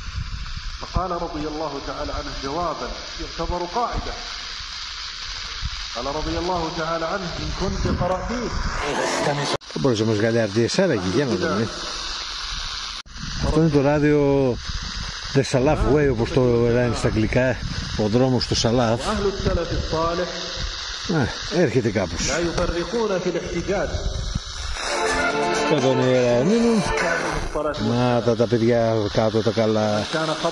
A: Δεν μπορείς όμως βγάλει αρ ντι ες άραγε, για να δούμε. Αυτό είναι το ράδιο The Salaf Way, όπως το λένε στα αγγλικά, ο δρόμος του Σαλάφ. Α, έρχεται κάπως. Εδώ είναι η Ιωαννίνων. Να τα, τα παιδιά κάτω τα καλά.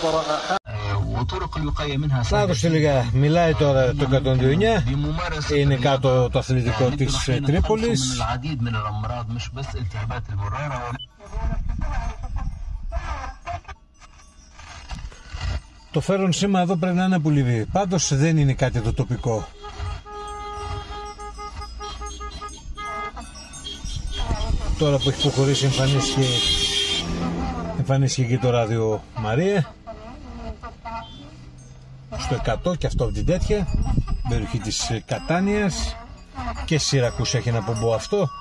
A: Να το λίγα. Μιλάει τώρα το εκατόν δύο εννιά. Είναι κάτω το αθλητικό της Τρίπολης. Το φέρον σήμα εδώ πρέπει να είναι από Λιβύη. Πάντως δεν είναι κάτι το τοπικό. Τώρα που έχει προχωρήσει εμφανίστηκε, εμφανίστηκε και το ράδιο Μαρία στο εκατό και αυτό από την τέτοια περιοχή της Κατάνιας. Και Σιρακούς έχει ένα πομπό αυτό.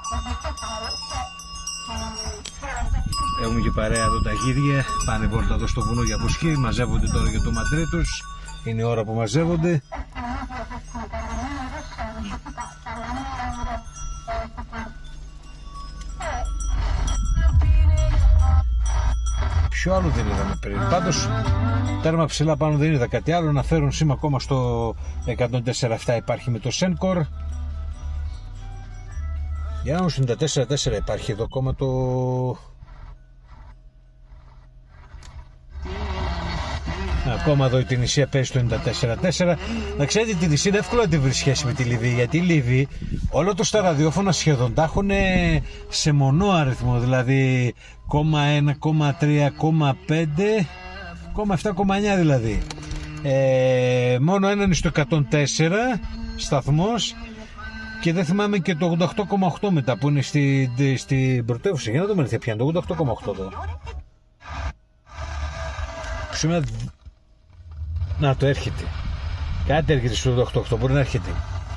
A: Έχουμε και παρέα εδώ τα γίδια. Πάνε βόλτα εδώ στο βουνό για μπουσκί. Μαζεύονται τώρα για το μαντρί τους. Είναι η ώρα που μαζεύονται. Ποιο άλλο δεν είδαμε πριν. Πάντως τέρμα ψηλά πάνω δεν είδα κάτι άλλο. Να φέρουν σήμα ακόμα στο εκατόν τέσσερα επτά υπάρχει με το Sencor. Για να ενενήντα τέσσερα τέσσερα υπάρχει εδώ ακόμα το... Ακόμα εδώ η Τινησία παίζει στο ενενήντα τέσσερα τέσσερα. Να ξέρετε, την Τινησία είναι εύκολο να τη βρει σχέση με τη Λιβύη, γιατί η Λιβύη όλο το στα ραδιόφωνα σχεδόν τα έχουν σε μονό αριθμό, δηλαδή κόμμα ένα, κόμμα τρία, κόμμα πέντε, κόμμα επτά, κόμμα εννιά δηλαδή. Ε, μόνο έναν είναι στο εκατόν τέσσερα σταθμός και δεν θυμάμαι και το ογδόντα οκτώ κόμμα οκτώ μετά που είναι στην στη πρωτεύουσα. Για να δούμε τι πιάνει το ογδόντα οκτώ κόμμα οκτώ εδώ. Σήμερα... Να το έρχεται. Κάτι έρχεται στο ογδόντα οκτώ κόμμα οκτώ, μπορεί να έρχεται.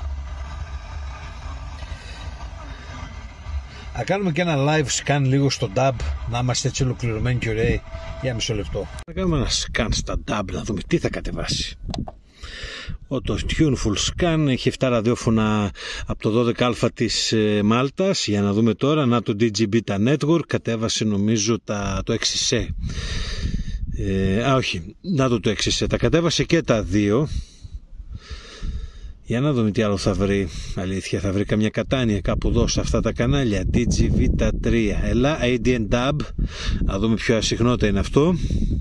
A: Θα κάνουμε και ένα live scan λίγο στο νταμπ, να είμαστε έτσι ολοκληρωμένοι και ωραίοι. Για μισό λεπτό. Θα κάνουμε ένα scan στα νταμπ, να δούμε τι θα κατεβάσει. Ο το Tuneful Scan έχει επτά ραδιόφωνα από το δώδεκα α της ε, Μάλτας. Για να δούμε τώρα. Να το ντι τζι Beta Network κατέβασε νομίζω τα, το έξι σι. Ε, α όχι, να το το έξι σι. Τα κατέβασε και τα δύο. Για να δούμε τι άλλο θα βρει. Αλήθεια, θα βρει καμιά κατάνοια κάπου εδώ σε αυτά τα κανάλια. ντι τζι Vita τρία. Ελά, έι ντι εν νταμπ. Να δούμε ποιο ασυχνότητα είναι αυτό.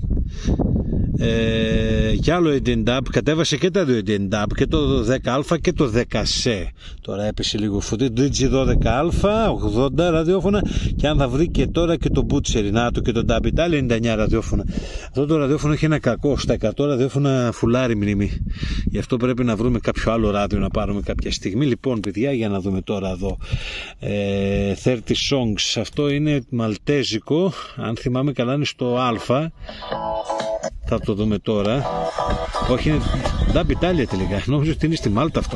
A: Ε, και άλλο έι ντι εν νταμπ. Κατέβασε και τα δύο έι ντι εν νταμπ, και το δέκα α και το δέκα σι. Τώρα έπεσε λίγο φωτί. ντι τζι δώδεκα α, ογδόντα ραδιόφωνα. Και αν θα βρει και τώρα και το Butcher, να το και το νταμπ Italia, ενενήντα εννιά ραδιόφωνα. Αυτό το ραδιόφωνο έχει ένα κακό. Στα εκατό ραδιόφωνα φουλάρι μνήμη. Γι' αυτό πρέπει να βρούμε κάποιο άλλο ράδιο να πάρουμε κάποια στιγμή. Λοιπόν, παιδιά, για να δούμε τώρα εδώ. Ε, τριάντα songs. Αυτό είναι μαλτέζικο. Αν θυμάμαι καλά, είναι στο Α. Θα το δούμε τώρα. Όχι, είναι νταμπ Italia τελικά. Νόμιζα ότι είναι στη Μάλτα αυτό.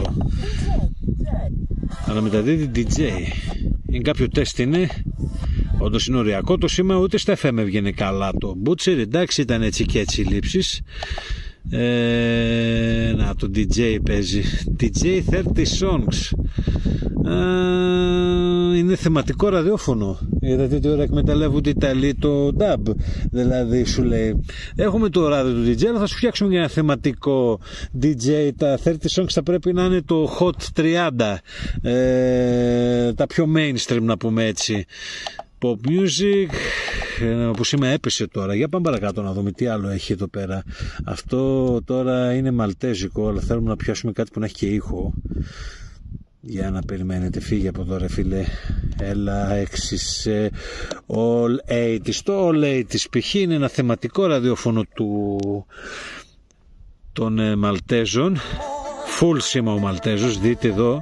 A: Αλλά μεταδίδει ντι τζέι. Είναι κάποιο τεστ είναι. Όντως είναι οριακό το σήμα, ούτε στα εφ εμ έβγαινε καλά το Butcher. Εντάξει, ήταν έτσι και έτσι οι λήψεις. Ε, να, το ντι τζέι παίζει. ντι τζέι τριάντα songs. Α, είναι θεματικό ραδιόφωνο. Είδατε τι ώρα εκμεταλλεύονται οι Ιταλοί το νταμπ. Δηλαδή σου λέει, έχουμε το ράδιο του ντι τζέι, αλλά θα σου φτιάξουμε για ένα θεματικό ντι τζέι. Τα τριάντα songs θα πρέπει να είναι το Hot τριάντα. Ε, τα πιο mainstream, να πούμε έτσι. Pop music, που σήμερα έπεσε τώρα. Για πάμε παρακάτω να δούμε τι άλλο έχει εδώ πέρα. Αυτό τώρα είναι μαλτέζικο, αλλά θέλουμε να πιάσουμε κάτι που να έχει και ήχο. Για να περιμένετε, φύγε από εδώ ρε φίλε. Έλα, έξις, all eighties. Το all eighties π.χ. είναι ένα θεματικό ραδιόφωνο του των ε, Μαλτέζων. Full σήμα ο Μαλτέζος, δείτε εδώ.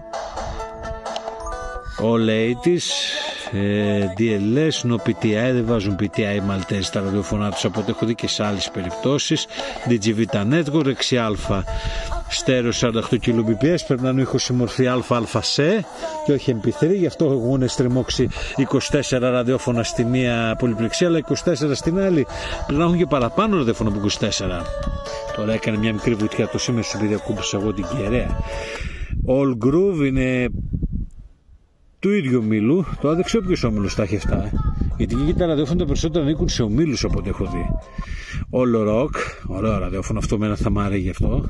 A: All eighties. ντι ελ ες, no πι τι άι, δεν βάζουν πι τι άι οι Μαλτέζοι στα ραδιοφωνά τους, από ό,τι έχω δει και σε άλλες περιπτώσεις. ντι τζι Vita Network, έξι α, στέρεο σαράντα οκτώ κιλό μπι πι ες, πρέπει να είναι ήχος σε μορφή α-α-σε και όχι εμ πι θρι, γι' αυτό έχουν στριμώξει είκοσι τέσσερα ραδιόφωνα στη μία πολυπλεξία, αλλά είκοσι τέσσερα στην άλλη. Πρέπει να έχουν και παραπάνω ραδιόφωνα από είκοσι τέσσερα. Τώρα έκανε μια μικρή βουτιά το σήμερα, επειδή ακούμπησα εγώ την κεραία. All Groove είναι του ίδιου ομίλου. Τώρα δεν ξέρω ποιος όμιλος τα έχει αυτά, ε. γιατί και τα ραδιόφωνα τα περισσότερα ανήκουν σε ομίλους από ό,τι έχω δει. All Rock, ωραίο ραδιόφωνο αυτό, μένα θα μ' άρεσε γι' αυτό.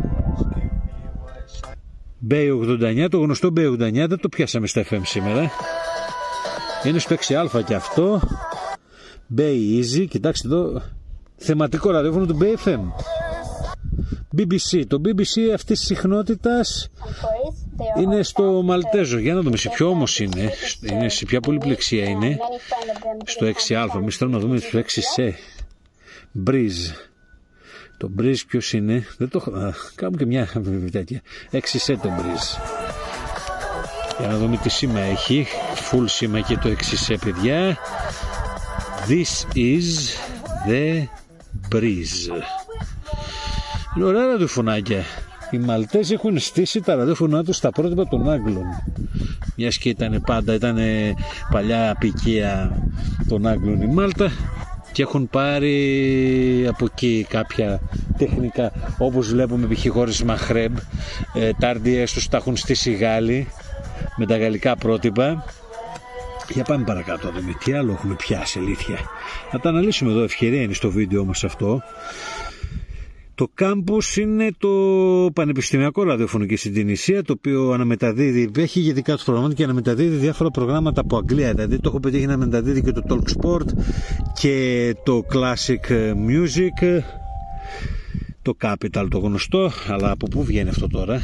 A: Bay ογδόντα εννιά, το γνωστό Bay ογδόντα εννιά δεν το πιάσαμε στα εφ εμ σήμερα. Είναι στο έξι α και αυτό. Bay Easy, κοιτάξτε εδώ, θεματικό ραδιόφωνο του Bay εφ εμ. μπι μπι σι, το μπι μπι σι αυτής της συχνότητας είναι στο Μαλτέζο. Για να δούμε σε ποιο όμως είναι, είναι σε ποια πολυπλεξία είναι. Στο έξι α, εμείς θέλουμε να δούμε στο έξι σι. Breeze. Το Breeze ποιος είναι, δεν το έχω, κάνουμε και μια τέτοια. έξι σι το Breeze. Για να δούμε τι σήμα έχει. Full σήμα και το έξι σι, παιδιά. This is the Breeze. Είναι ωραία ραδιοφωνάκια. Οι Μαλτέζοι έχουν στήσει τα ραδιόφωνά τους στα πρότυπα των Άγγλων. Μιας και ήταν πάντα, ήταν παλιά απικία των Άγγλων η Μάλτα και έχουν πάρει από εκεί κάποια τεχνικά, όπως βλέπουμε π.χ. χώρες Μαχρέμπ, ε, τα αρ ντι ες τους τα έχουν στήσει οι Γάλλοι με τα γαλλικά πρότυπα. Για πάμε παρακάτω, δούμε τι άλλο έχουμε πιάσει, αλήθεια. Να τα αναλύσουμε εδώ, ευκαιρία είναι στο βίντεο μας αυτό. Το κάμπους είναι το πανεπιστημιακό ραδιόφωνο και στην Τινησία, το οποίο αναμεταδίδει, έχει ειδικά του προγράμματα και αναμεταδίδει διάφορα προγράμματα από Αγγλία. Δηλαδή το έχω πετύχει να μεταδίδει και το Talk Sport και το Classic Music, το Capital το γνωστό. Αλλά από πού βγαίνει αυτό τώρα?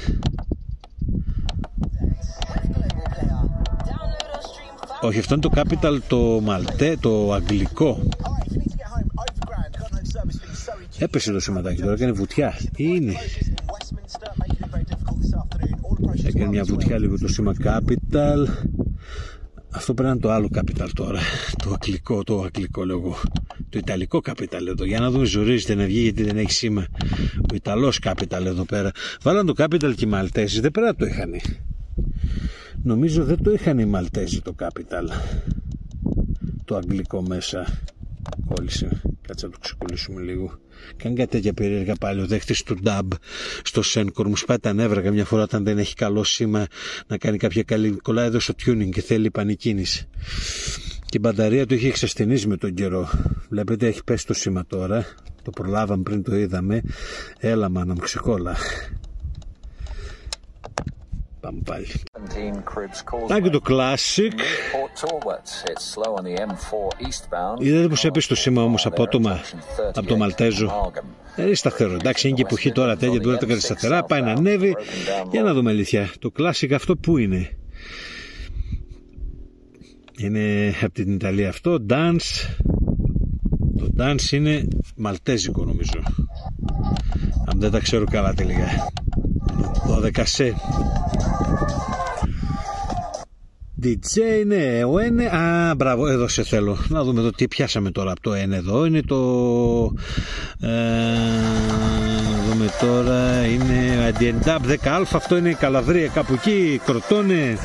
A: Όχι, αυτό είναι το Capital το Μαλτέ, το αγγλικό. Έπεσε το σηματάκι τώρα, έκανε βουτιά. Ή είναι? Έκανε μια βουτιά λίγο το σήμα Capital. Αυτό πρέπει να είναι το άλλο Capital τώρα. Το αγγλικό, το αγγλικό λέγω. Το ιταλικό Capital εδώ. Για να δούμε, ζορίζεται να βγει γιατί δεν έχει σήμα. Ο Ιταλός Capital εδώ πέρα. Βάλαν το Capital και οι Μαλτέζοι, δεν πρέπει να το είχαν. Νομίζω δεν το είχαν οι Μαλτέζοι το Capital. Το αγγλικό μέσα. Κόλλησε. Κάτσε να το ξεκολλήσουμε λίγο. Κάνει κάτι τέτοια περίεργα πάλι ο δέχτης του νταμπ στο Σένκορ. Μου σπάει τα νεύρα καμιά φορά όταν δεν έχει καλό σήμα να κάνει κάποια καλή. Κολλάει εδώ στο tuning και θέλει πανικίνηση. Και η μπαταρία του είχε εξασθενήσει με τον καιρό. Βλέπετε έχει πέσει το σήμα τώρα. Το προλάβαμε πριν το είδαμε. Έλα μάνα μου, ξεκόλλα. Πάμε πάλι. Να και το Classic. Είδατε πως έπεσε το σήμα όμως απότομα από το Μαλτέζο. Είναι σταθερό. Εντάξει, είναι και εποχή τώρα τέτοια, τώρα το κάνει σταθερά, πάει να ανέβει. Για να δούμε αλήθεια. Το Classic αυτό που είναι? Είναι από την Ιταλία αυτό. Dance. Το Dance είναι μαλτέζικο νομίζω. Αν δεν τα ξέρω καλά τελικά. δώδεκα σι. ντι τζέι, ναι, ο N. Α, μπράβο, εδώ σε θέλω. Να δούμε εδώ τι πιάσαμε τώρα από το N εδώ. Είναι το. Ε, να δούμε τώρα. Είναι Αντιεντάπ δέκα α. Αυτό είναι η Καλαβρία κάπου εκεί. Κροτώνε.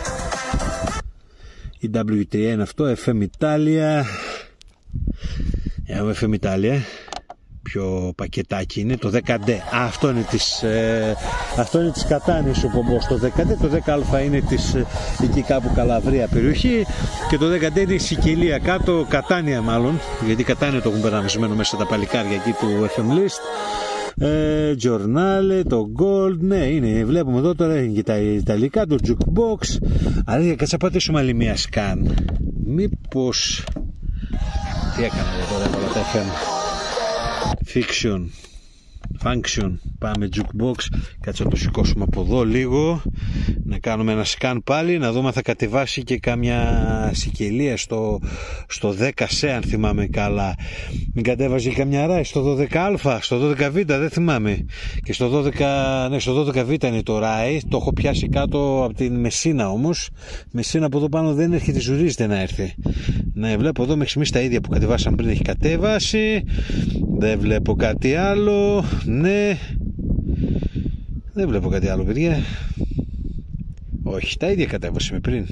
A: Η ντάμπλιου τι είναι αυτό. εφ εμ Italia. Έχουμε εφ εμ Italia. Ποιο πακετάκι είναι? Το δέκα ντι. Α, αυτό είναι της, ε, αυτό είναι της Κατάνης ο πομπός. Το δέκα ντι, το δέκα α είναι της ε, εκεί κάπου Καλαβρία περιοχή και το δέκα ντι είναι η Σικελία κάτω, Κατάνια μάλλον, γιατί Κατάνια το έχουν περναμισμένο μέσα τα παλικάρια εκεί του εφ εμ List. Ε, Giornale, το Gold, ναι είναι, βλέπουμε εδώ τώρα είναι και τα Ιταλικά, το Jukebox. Αλλά κάτσε να πατήσουμε άλλη μία σκάν. Μήπως... Τι έκανα εδώ τώρα, έβαλα τα εφ εμ. Fiction, Function, πάμε Jukebox. Κάτσε να το σηκώσουμε από εδώ λίγο. Να κάνουμε ένα scan πάλι. Να δούμε αν θα κατεβάσει και κάμια Σικελία στο, στο δέκα σι αν θυμάμαι καλά. Μην κατέβαζε καμιά ράι στο δώδεκα α, στο δώδεκα β δεν θυμάμαι. Και στο δώδεκα, ναι, στο δώδεκα β είναι το ράι. Το έχω πιάσει κάτω από την Μεσίνα όμως. Μεσίνα από εδώ πάνω δεν έρχεται, ζουρίζεται να έρθει. Ναι, βλέπω εδώ μέχρι στιγμής τα ίδια που κατεβάσαμε πριν έχει κατέβαση. Δεν βλέπω κάτι άλλο. Ναι. Δεν βλέπω κάτι άλλο, παιδιά. Όχι, τα ίδια κατέβασε με πριν.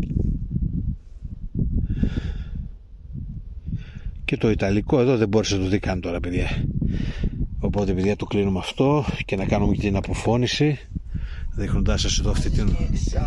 A: Και το Ιταλικό εδώ δεν μπόρεσε να το δει καν τώρα, παιδιά. Οπότε, παιδιά, το κλείνουμε αυτό και να κάνουμε και την αποφώνηση. Δείχνοντάς σας εδώ αυτή την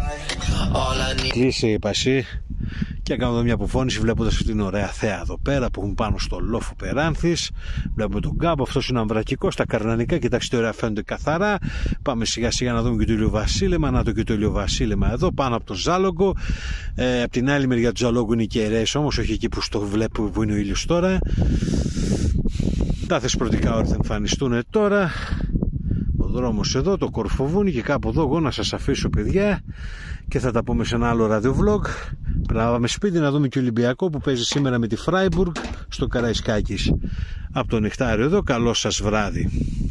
A: κλίση πασί. Και κάνουμε εδώ μια αποφώνηση βλέποντας αυτή την ωραία θέα εδώ πέρα που έχουν πάνω στο λόφο Περάνθης. Βλέπουμε τον κάμπο, αυτός είναι αμβρακικός, τα καρνανικά, κοιτάξτε τι ωραία φαίνονται καθαρά. Πάμε σιγά σιγά να δούμε και το ηλιοβασίλεμα, να το και το ηλιοβασίλεμα εδώ πάνω από το Ζάλογκο. Ε, από την άλλη μεριά του Ζαλόγκου είναι οι κεραίες όμως, όχι εκεί που το βλέπουμε που είναι ο ήλιος τώρα. Τα θεσπρωτικά όρια θα εμφανιστούν τώρα. Ο δρόμος εδώ, το Κορφοβούνι και κάπου εδώ εγώ να σας αφήσω, παιδιά, και θα τα πούμε σε ένα άλλο ραδιοβlog. Πρέπει να πάμε σπίτι να δούμε και ο Ολυμπιακό που παίζει σήμερα με τη Φράιμπουργκ στο Καραϊσκάκης. Από το Νεκτάριο εδώ, καλό σας βράδυ.